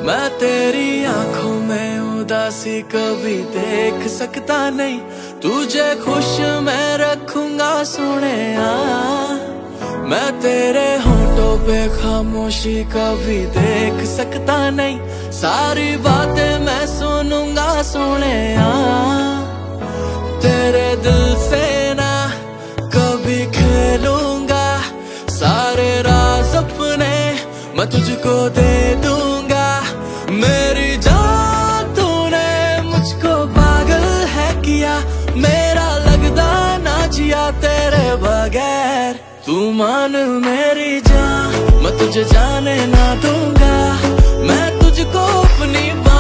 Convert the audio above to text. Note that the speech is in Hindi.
मैं तेरी आंखों में उदासी कभी देख सकता नहीं, तुझे खुश मैं रखूंगा सोनिया। मैं तेरे होठों पे खामोशी कभी देख सकता नहीं, सारी बातें मैं सुनूंगा सोनिया। तेरे दिल से ना कभी खेलूंगा, सारे राज अपने मैं तुझको दे दूंगा। मेरी जान तूने मुझको पागल है किया, मेरा लगदा ना जिया तेरे बगैर। तू मान मेरी जान, मैं तुझे जाने ना दूंगा, मैं तुझको अपनी